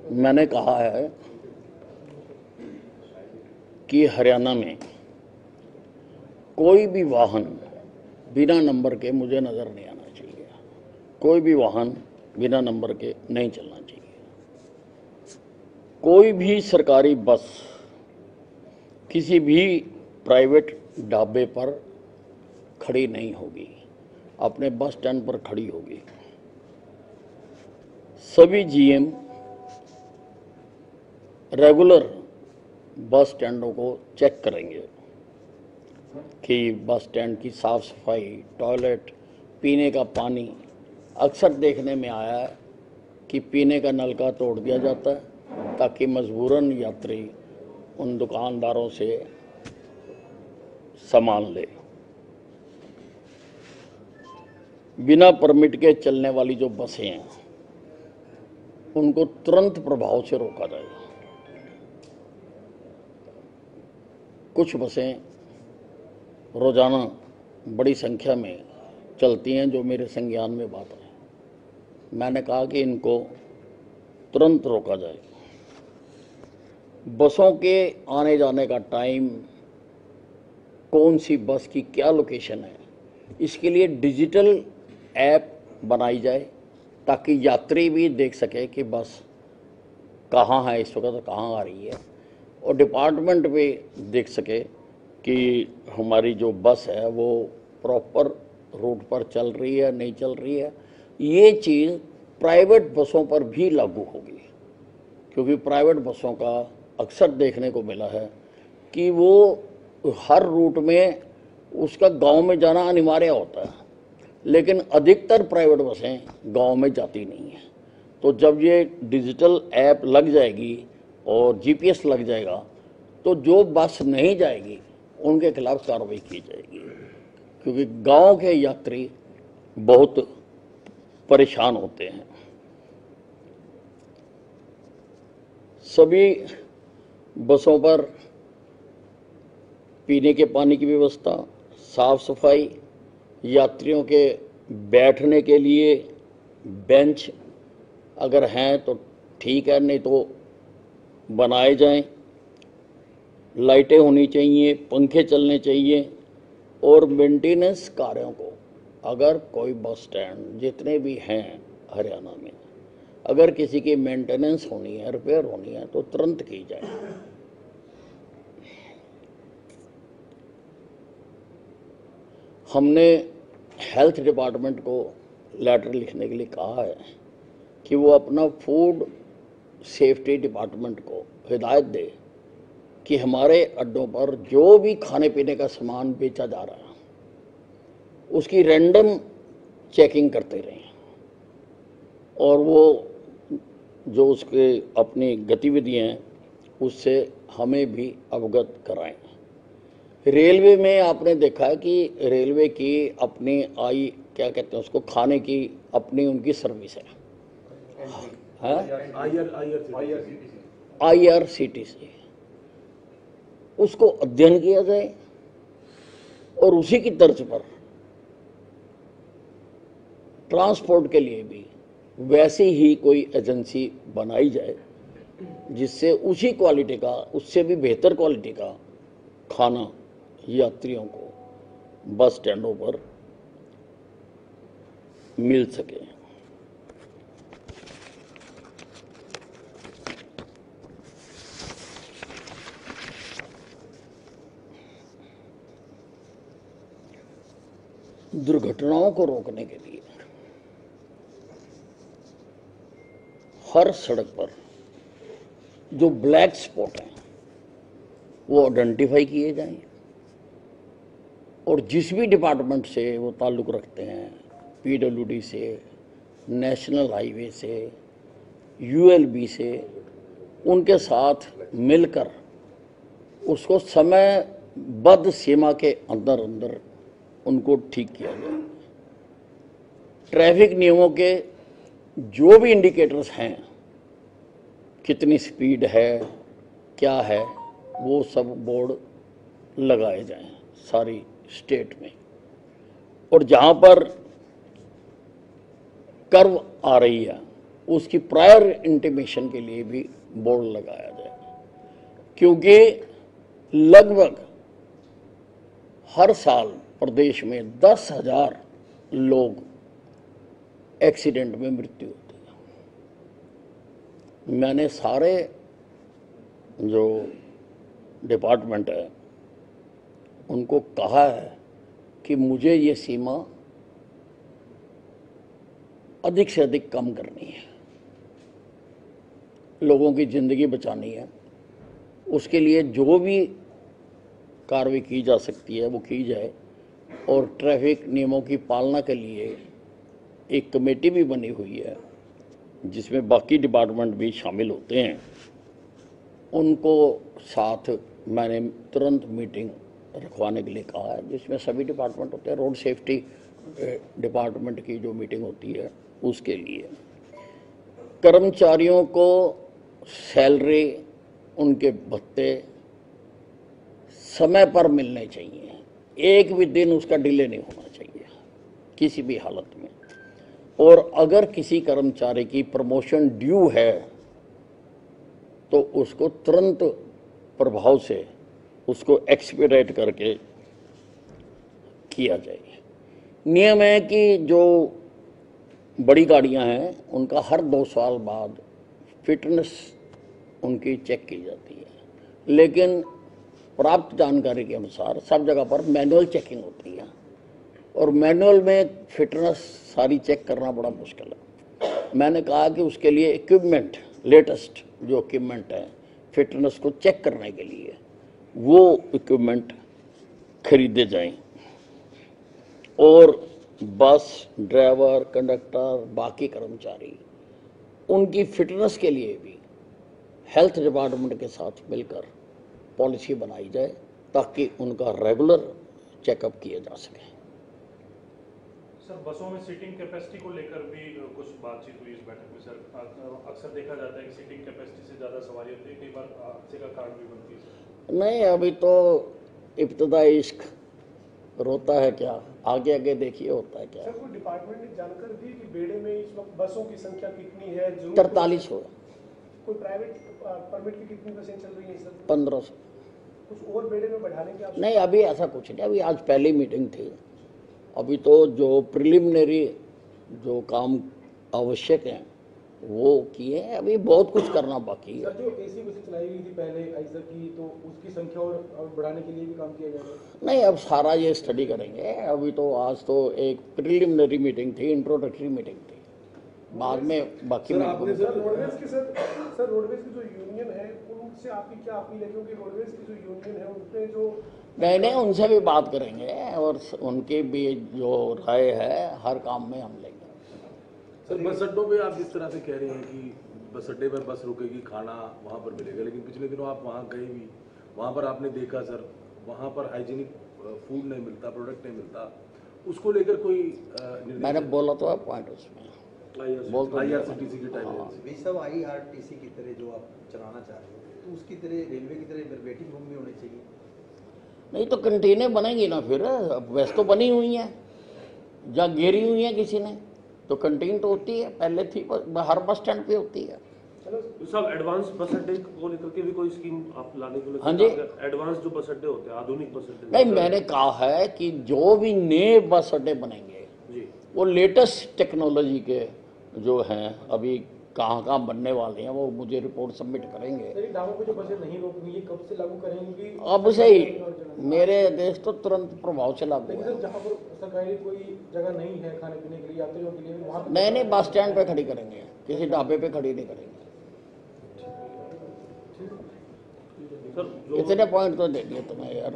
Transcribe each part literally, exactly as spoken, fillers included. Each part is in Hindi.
मैंने कहा है कि हरियाणा में कोई भी वाहन बिना नंबर के मुझे नज़र नहीं आना चाहिए। कोई भी वाहन बिना नंबर के नहीं चलना चाहिए। कोई भी सरकारी बस किसी भी प्राइवेट ढाबे पर खड़ी नहीं होगी, अपने बस स्टैंड पर खड़ी होगी। सभी जीएम रेगुलर बस स्टैंडों को चेक करेंगे कि बस स्टैंड की साफ सफाई, टॉयलेट, पीने का पानी। अक्सर देखने में आया है कि पीने का नलका तोड़ दिया जाता है ताकि मजबूरन यात्री उन दुकानदारों से सामान ले। बिना परमिट के चलने वाली जो बसें हैं उनको तुरंत प्रभाव से रोका जाएगा। कुछ बसें रोजाना बड़ी संख्या में चलती हैं जो मेरे संज्ञान में बात है। मैंने कहा कि इनको तुरंत रोका जाए। बसों के आने जाने का टाइम, कौन सी बस की क्या लोकेशन है, इसके लिए डिजिटल ऐप बनाई जाए ताकि यात्री भी देख सके कि बस कहाँ है, इस वक्त कहाँ आ रही है, और डिपार्टमेंट भी देख सके कि हमारी जो बस है वो प्रॉपर रूट पर चल रही है, नहीं चल रही है। ये चीज़ प्राइवेट बसों पर भी लागू होगी, क्योंकि प्राइवेट बसों का अक्सर देखने को मिला है कि वो हर रूट में उसका गांव में जाना अनिवार्य होता है, लेकिन अधिकतर प्राइवेट बसें गांव में जाती नहीं हैं। तो जब ये डिजिटल ऐप लग जाएगी और जीपीएस लग जाएगा तो जो बस नहीं जाएगी उनके खिलाफ कार्रवाई की जाएगी, क्योंकि गांव के यात्री बहुत परेशान होते हैं। सभी बसों पर पीने के पानी की व्यवस्था, साफ सफाई, यात्रियों के बैठने के लिए बेंच अगर हैं तो ठीक है, नहीं तो बनाए जाएं। लाइटें होनी चाहिए, पंखे चलने चाहिए, और मेंटेनेंस कार्यों को अगर कोई बस स्टैंड जितने भी हैं हरियाणा में अगर किसी की मेंटेनेंस होनी है, रिपेयर होनी है तो तुरंत की जाए। हमने हेल्थ डिपार्टमेंट को लेटर लिखने के लिए कहा है कि वो अपना फूड सेफ्टी डिपार्टमेंट को हिदायत दे कि हमारे अड्डों पर जो भी खाने पीने का सामान बेचा जा रहा है उसकी रैंडम चेकिंग करते रहें, और वो जो उसके अपनी गतिविधियां हैं उससे हमें भी अवगत कराएं। रेलवे में आपने देखा है कि रेलवे की अपनी आई क्या कहते हैं उसको, खाने की अपनी उनकी सर्विस है, I R C T C. उसको अध्ययन किया जाए और उसी की तर्ज पर ट्रांसपोर्ट के लिए भी वैसी ही कोई एजेंसी बनाई जाए जिससे उसी क्वालिटी का, उससे भी बेहतर क्वालिटी का खाना यात्रियों को बस स्टैंडों पर मिल सके। दुर्घटनाओं को रोकने के लिए हर सड़क पर जो ब्लैक स्पॉट हैं वो आइडेंटिफाई किए जाएं, और जिस भी डिपार्टमेंट से वो ताल्लुक़ रखते हैं, पीडब्ल्यूडी से, नेशनल हाईवे से, यूएलबी से, उनके साथ मिलकर उसको समयबद्ध सीमा के अंदर अंदर उनको ठीक किया जाए। ट्रैफिक नियमों के जो भी इंडिकेटर्स हैं, कितनी स्पीड है, क्या है, वो सब बोर्ड लगाए जाएं सारी स्टेट में। और जहाँ पर कर्व आ रही है उसकी प्रायर इंटीमेशन के लिए भी बोर्ड लगाया जाए, क्योंकि लगभग हर साल प्रदेश में दस हजार लोग एक्सीडेंट में मृत्यु होती है। मैंने सारे जो डिपार्टमेंट है उनको कहा है कि मुझे ये सीमा अधिक से अधिक कम करनी है, लोगों की ज़िंदगी बचानी है। उसके लिए जो भी कार्रवाई की जा सकती है वो की जाए, और ट्रैफिक नियमों की पालना के लिए एक कमेटी भी बनी हुई है जिसमें बाकी डिपार्टमेंट भी शामिल होते हैं। उनको साथ मैंने तुरंत मीटिंग रखवाने के लिए कहा है, जिसमें सभी डिपार्टमेंट होते हैं। रोड सेफ्टी डिपार्टमेंट की जो मीटिंग होती है उसके लिए कर्मचारियों को सैलरी, उनके भत्ते समय पर मिलने चाहिए, एक भी दिन उसका डिले नहीं होना चाहिए किसी भी हालत में। और अगर किसी कर्मचारी की प्रमोशन ड्यू है तो उसको तुरंत प्रभाव से उसको एक्सपीडाइट करके किया जाए। नियम है कि जो बड़ी गाड़ियां हैं उनका हर दो साल बाद फिटनेस उनकी चेक की जाती है, लेकिन प्राप्त जानकारी के अनुसार सब जगह पर मैनुअल चेकिंग होती है, और मैनुअल में फिटनेस सारी चेक करना बड़ा मुश्किल है। मैंने कहा कि उसके लिए इक्विपमेंट, लेटेस्ट जो इक्विपमेंट है फिटनेस को चेक करने के लिए, वो इक्विपमेंट खरीदे जाएं, और बस ड्राइवर, कंडक्टर, बाकी कर्मचारी उनकी फिटनेस के लिए भी हेल्थ डिपार्टमेंट के साथ मिलकर पॉलिसी बनाई जाए ताकि उनका रेगुलर चेकअप किया जा सके। सर, बसों में सीटिंग कैपेसिटी को लेकर भी कुछ बातचीत हुई इस बैठक में। सर, अक्सर देखा जाता है कि सीटिंग कैपेसिटी से ज़्यादा सवारी होती है, कई बार हादसे का कारण भी बनती है। नहीं, अभी तो इब्तदा इश्क रोता है क्या, आगे आगे देखिए होता है क्या। सर, कोई डिपार्टमेंट ने जानकारी दी कि बेड़े में इस वक्त बसों की संख्या कितनी है? तरतालीस हो, कोई प्राइवेट परमिट की कितनी बसें चल रही हैं सर? पंद्रह सौ। कुछ और बेड़े में बढ़ाने की? नहीं, अभी ऐसा कुछ नहीं। अभी आज पहली मीटिंग थी, अभी तो जो प्रिलिमिनरी जो काम आवश्यक हैं वो किए हैं, अभी बहुत कुछ करना बाकी है। सर, जो एसी बसें चलाई गई थी पहले आइजर की, तो उसकी संख्या और बढ़ाने के लिए भी काम किया जाएगा? नहीं, अब सारा ये स्टडी करेंगे। अभी तो आज तो एक प्रिलिमिनरी मीटिंग थी, इंट्रोडक्टरी मीटिंग थी, बाद में बाकी सर, आपने सर रोडवेज की सर सर रोडवेज की जो यूनियन है उनसे आपकी क्या अपील है? क्योंकि रोडवेज की जो यूनियन है उनपे जो नहीं नहीं उनसे भी बात करेंगे और उनके भी जो राय है हर काम में हम लेंगे। सर, बस अड्डों पे आप जिस तरह से कह रहे हैं कि बस अड्डे पर बस रुकेगी, खाना वहाँ पर मिलेगा, लेकिन पिछले दिनों आप वहाँ गए भी, वहाँ पर आपने देखा सर वहाँ पर हाइजीनिक फूड नहीं मिलता, प्रोडक्ट नहीं मिलता, उसको लेकर कोई मैंने बोला तो है पॉइंट उसमें आईआरसीटीसी की टाइम भाई साहब, आईआरटीसी की तरह जो आप चलाना चाह रहे हो तो उसकी तरह रेलवे की तरह वेटिंग रूम भी होने चाहिए। नहीं तो कंटेनें बनेंगी ना, फिर वैसे तो बनी हुई हैं, जहाँ घेरी हुई है किसी ने तो कंटीन तो होती है, पहले थी, हर बस स्टैंड पे होती है। सब एडवांस बस अड्डे को लेकर के भी कोई स्कीम आप लाने के लिए? हाँ जी, एडवांस जो बस अड्डे होते हैं, आधुनिक बस अड्डे। नहीं, मैंने कहा है कि जो भी नए बस अड्डे बनेंगे जी, वो लेटेस्ट टेक्नोलॉजी के जो हैं, अभी कहाँ कहाँ बनने वाले हैं, वो मुझे रिपोर्ट सबमिट करेंगे। ढाबों पे जो बसें नहीं रोक रही है कब से लागू करेंगे? अब से ही मेरे आदेश तो तुरंत प्रभाव से लागू है। जहाँ पर सरकारी कोई जगह नहीं है खाने पीने के लिए यात्रियों के लिए, वहाँ नहीं नहीं, बस स्टैंड पे खड़ी करेंगे, किसी ढाबे पे खड़ी नहीं करेंगे। इतने पॉइंट तो दे दिए तुम्हें यार।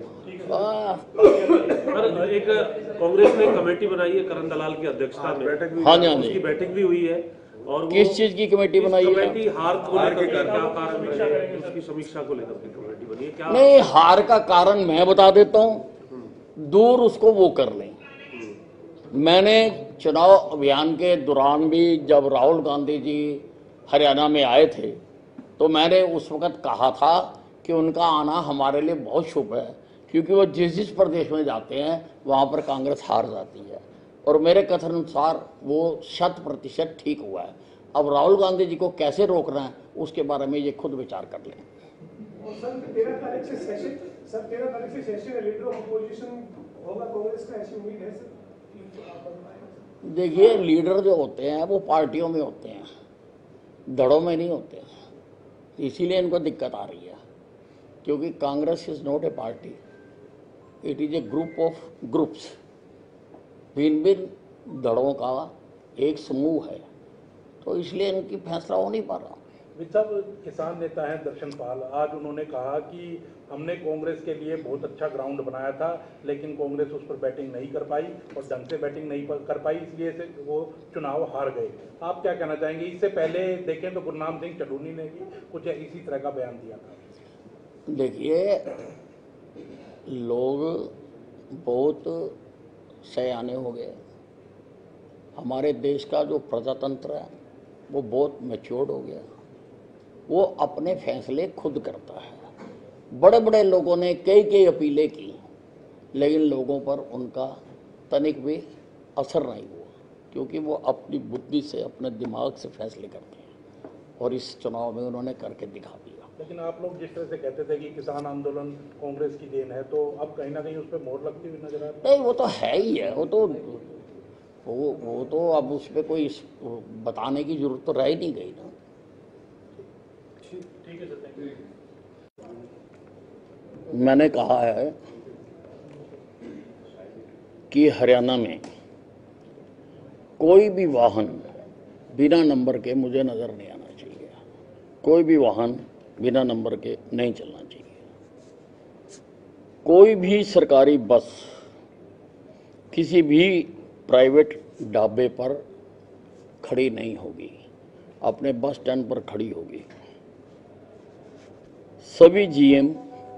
सर, एक कांग्रेस ने कमेटी बनाई है करण दलाल की अध्यक्षता में, हाँ जी हाँ जी, उसकी बैठक भी हुई है, और किस चीज की कमेटी बनाई है? कमेटी हार को लेकर क्या कारण है, उसकी समीक्षा को लेकर के कमेटी बनी है क्या? नहीं, हार का कारण मैं बता देता हूँ, दूर उसको वो कर लें। मैंने चुनाव अभियान के दौरान भी जब राहुल गांधी जी हरियाणा में आए थे तो मैंने उस वक्त कहा था कि उनका आना हमारे लिए बहुत शुभ है, क्योंकि वो जिस जिस प्रदेश में जाते हैं वहाँ पर कांग्रेस हार जाती है, और मेरे कथन अनुसार वो शत प्रतिशत ठीक हुआ है। अब राहुल गांधी जी को कैसे रोकना है उसके बारे में ये खुद विचार कर लें। और सर तेरह तारीख से सेशन सर तेरह तारीख से सेशन लीडर ऑफ अपोजिशन होगा कांग्रेस का, ऐसी उम्मीद है सर? देखिए, लीडर जो होते हैं वो पार्टियों में होते हैं, धड़ों में नहीं होते हैं, इसीलिए इनको दिक्कत आ रही है। क्योंकि Congress is not a party, it is a group of groups, भिन्न भिन्न धड़ों का एक समूह है, तो इसलिए इनकी फैसला हो नहीं पा रहा। साहब, किसान नेता हैं दर्शन पाल, आज उन्होंने कहा कि हमने कांग्रेस के लिए बहुत अच्छा ग्राउंड बनाया था, लेकिन कांग्रेस उस पर बैटिंग नहीं कर पाई और ढंग से बैटिंग नहीं कर पाई, इसलिए से वो चुनाव हार गए। आप क्या कहना चाहेंगे? इससे पहले देखें तो गुरनाम सिंह चढ़ूनी ने भी कुछ इसी तरह का बयान दिया था। देखिए, लोग बहुत सयाने हो गए, हमारे देश का जो प्रजातंत्र है वो बहुत मैच्योर्ड हो गया, वो अपने फैसले खुद करता है। बड़े बड़े लोगों ने कई कई अपीलें की, लेकिन लोगों पर उनका तनिक भी असर नहीं हुआ, क्योंकि वो अपनी बुद्धि से, अपने दिमाग से फैसले करते हैं, और इस चुनाव में उन्होंने करके दिखा दिया। लेकिन आप लोग जिस तरह से कहते थे कि किसान आंदोलन कांग्रेस की देन है, तो अब कहीं ना कहीं उस पर मोहर लगती हुई नजर आ रही है। नहीं, वो तो है ही है, वो तो वो वो तो अब उस पर कोई बताने की जरूरत तो रह ही नहीं गई ना। ठीक है सर, थैंक यू। मैंने कहा है कि हरियाणा में कोई भी वाहन बिना नंबर के मुझे नज़र नहीं आना चाहिए, कोई भी वाहन बिना नंबर के नहीं चलना चाहिए। कोई भी सरकारी बस किसी भी प्राइवेट ढाबे पर खड़ी नहीं होगी, अपने बस स्टैंड पर खड़ी होगी। सभी जीएम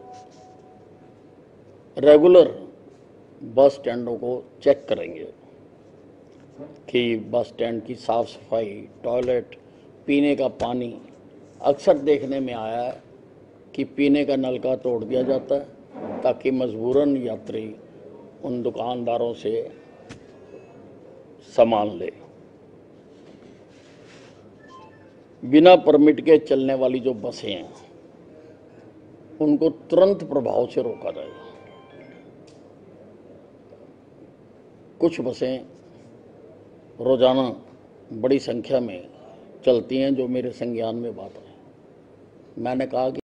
रेगुलर बस स्टैंडों को चेक करेंगे कि बस स्टैंड की साफ सफाई, टॉयलेट, पीने का पानी। अक्सर देखने में आया है कि पीने का नलका तोड़ दिया जाता है ताकि मजबूरन यात्री उन दुकानदारों से सामान ले। बिना परमिट के चलने वाली जो बसें हैं उनको तुरंत प्रभाव से रोका जाएगा। कुछ बसें रोजाना बड़ी संख्या में चलती हैं जो मेरे संज्ञान में बात है। मैंने कहा कि